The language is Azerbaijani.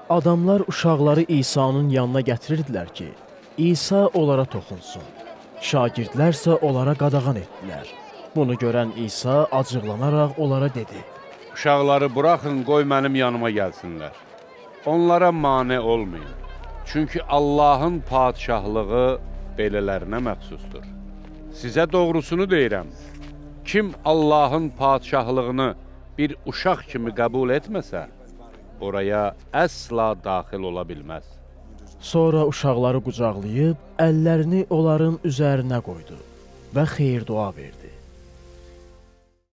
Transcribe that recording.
Adamlar uşaqları İsa'nın yanına gətirirdilər ki, İsa onlara toxunsun. Şagirdlərsə onlara qadağan etdilər. Bunu görən İsa acıqlanaraq onlara dedi: Uşaqları buraxın, qoy mənim yanıma gəlsinlər. Onlara mane olmayın. Çünki Allahın padişahlığı belələrinə məxsusdur. Sizə doğrusunu deyirəm. Kim Allahın padişahlığını bir uşaq kimi qəbul etməsə, oraya əsla daxil ola bilməz. Sonra uşaqları qucaqlayıb, əllərini onların üzərinə qoydu və xeyir dua verdi.